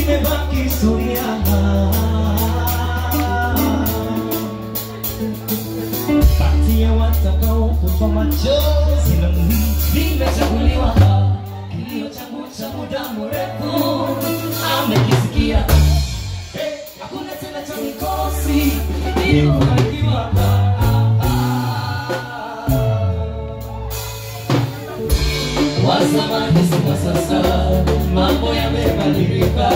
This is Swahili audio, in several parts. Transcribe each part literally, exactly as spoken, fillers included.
imebaki historia. Kati ya watakao kufa machozi na mimi nimechaguliwa. Kilio changu cha muda mrefu amekisikia. Hakuna tena cha mikosi niliyoandikiwa. Wa zamani si wa sasa, mambo yamebadilika.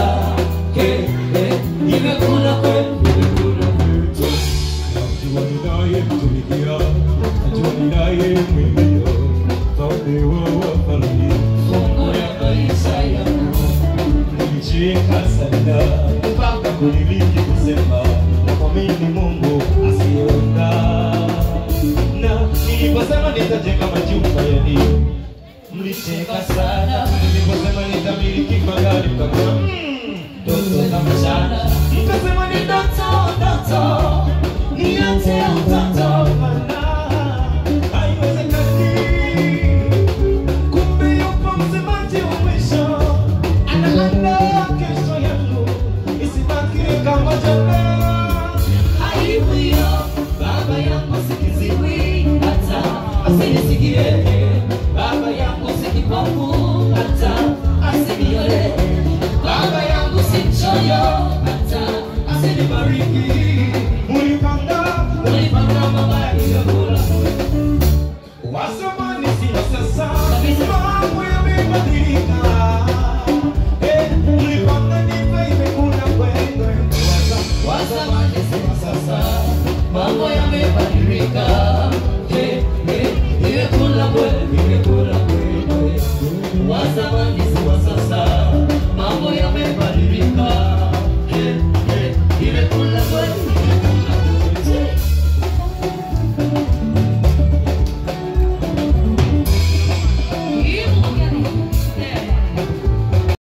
Nimekula kwetu, nimekula kwetu. Najua ninaye mtumikia, najua ninaye mwimia, mfalme wa wafalme, Mungu ya maisha yangu. Nilicheka sana mpaka kuniliki kusema naamini Mungu asiyeona. Na niliposema nitajenga majumba ya nini, mlicheka sana. Niliposema nitamiliki magari mkasema